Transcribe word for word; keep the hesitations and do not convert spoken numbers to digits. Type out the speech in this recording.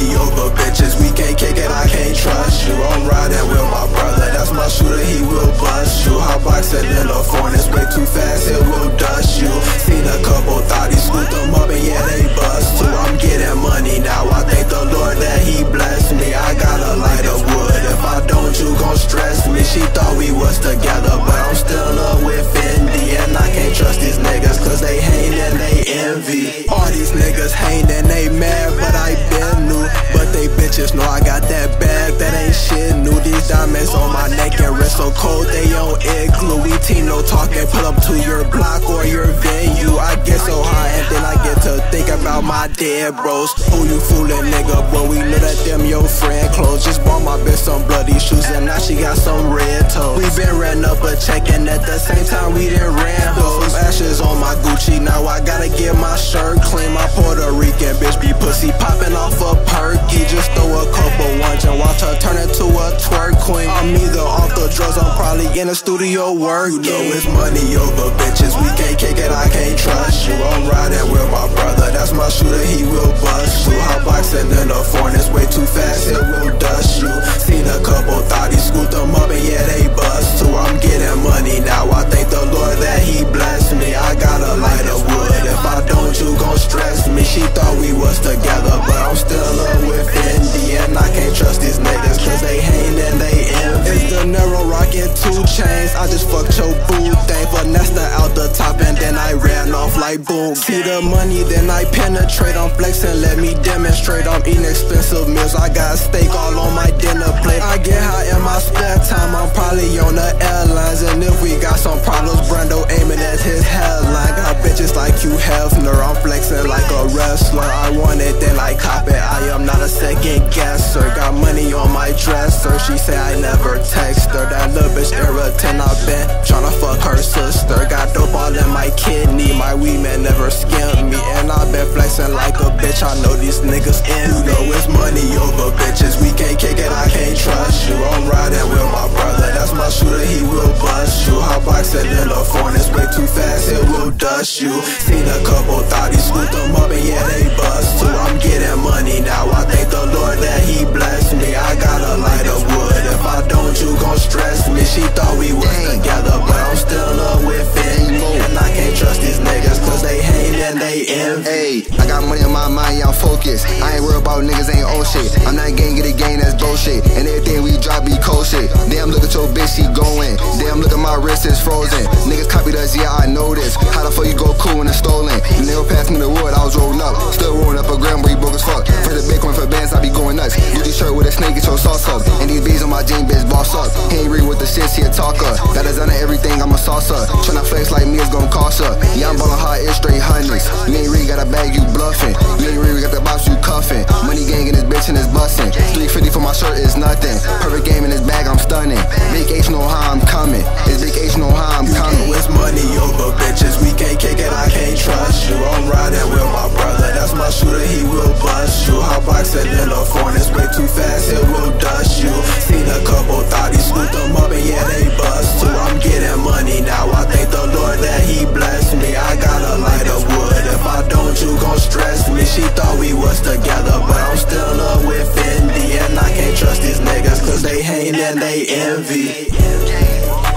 money over bitches, we can't kick it, I can't trust you. I'm riding with my brother, that's my shooter, he will bust you. Hot boxing in the phone, it's way too fast, it will dust you. Seen a couple thotties, scoop them up and yeah, they bust too. I'm getting money now, I thank the Lord that he blessed me. I got a light of wood, if I don't, you gon' stress me. She thought we was together, but I'm still up with Fendi. And I can't trust these niggas, cause they hate and they envy. All these niggas hate and they mad, but I been new. But they bitches know I got that bag, that ain't shit new. These diamonds on my neck and wrist so cold, they on igloo. We team no talking, pull up to your block or your venue. I get so high and then I get to think about my dead bros. Who you fooling, nigga, bro? We know that them your friend clothes. Just bought my bitch some bloody shoes and now she got some red toes. We been ran up a check and at the same time we done ran hoes. Some ashes on my Gucci, now I gotta get my shirt clean. My Puerto Rican bitch be pussy popping off a perky. Just throw a couple ones and watch her turn into a twerk queen. I'm either off the drugs, I'm probably in the studio working. You know it's money over bitches, we can't kick it, I can't trust you. I'm riding with my brother, that's my shooter, he will bust you. Hot boxing in the phone, it's way too fast, it will dust you. Seen a couple thotties, scoop them up and yeah, they bust too. I'm getting money now, I thank the Lord that he blessed me. I got a light of wood, if I don't, you gon' stress me. She thought we was together, but I'm still up with Fendi. And I can't trust these niggas, cause they hate and they envy. It's the narrow rockin' two chains, I just fucked your boo thing. Vanessa out the top and then I ran off like boom. See the money, then I penetrate. I'm flexing, let me demonstrate. I'm eating expensive meals, I got steak all on my dinner plate. I get high in my spare time, I'm probably on the airlines. And if we got some problems, Brando aiming at his headline. Got bitches like Hugh Hefner, I'm flexing like a wrestler. I want it, then I cop it, I am not a second guesser. Got money on my dresser, she say I never text her. That little bitch irritant, I been tryna fuck her sister. Got dope all in my kidney, my weed man never skimmed me. And I been flexing like a bitch, I know these niggas in. You know it's money over bitches, we can't kick it, I can't trust you. I'm riding with my brother, that's my shooter, he will bust you. Hot boxing in the phone, it's way too fast, it will dust you. Seen a couple thotties, scoop them up and yeah, they bust too. I'm getting money now, I thank the Lord that he blessed me. I got a light of wood, if I don't, you gon' stress me. She thought we was together, but I'm still up with Fendi. And I can't trust these niggas, cause they hate and they envy. Hey, I got money on my mind, yeah, I'm focused. I ain't worried about niggas, ain't old shit. I'm not gang, get a gang, that's bullshit. And everything we drop be cold shit. Damn, look at your bitch, she going. Damn, look at my wrist, it's frozen. Niggas copied us, yeah, I know this. How the fuck you go cool when it's stolen? You never passed me the wood, I was rolling up. Still rolling up a gram, but you broke as fuck. For the Bitcoin, for bands, I be going nuts. Gucci shirt with a snake, get your sauce up. And these V's on my jean, bitch, boss up. He ain't read with the shit, she a talker. That is under everything, I'm a saucer. Tryna flex like me, it's gon' cost her. Yeah, I'm ballin' hard, it's straight hundreds. You ain't really got a bag, you bluffing. You ain't really got the box, you cuffing. Money gang in this bitch and it's bustin'. three fifty for my shirt is nothing. Perfect game in this bag, I'm stunning. Big H know how I'm coming. It's Big H know how I'm coming. You know it's money over bitches, we can't kick it, I can't trust you. I'm riding with my brother, that's my shooter, he will bust you. Hot boxing in the phone, it's way too fast, it will dust you. Seen a couple thotties, scoop them up and yeah, they bust too. I'm getting money now, I thank the Lord that he blessed me. I got a light of wood, if I don't, you gon' stress me. She thought we was together, but I'm still up with Fendi. And I can't trust these niggas, cause they hate and they envy.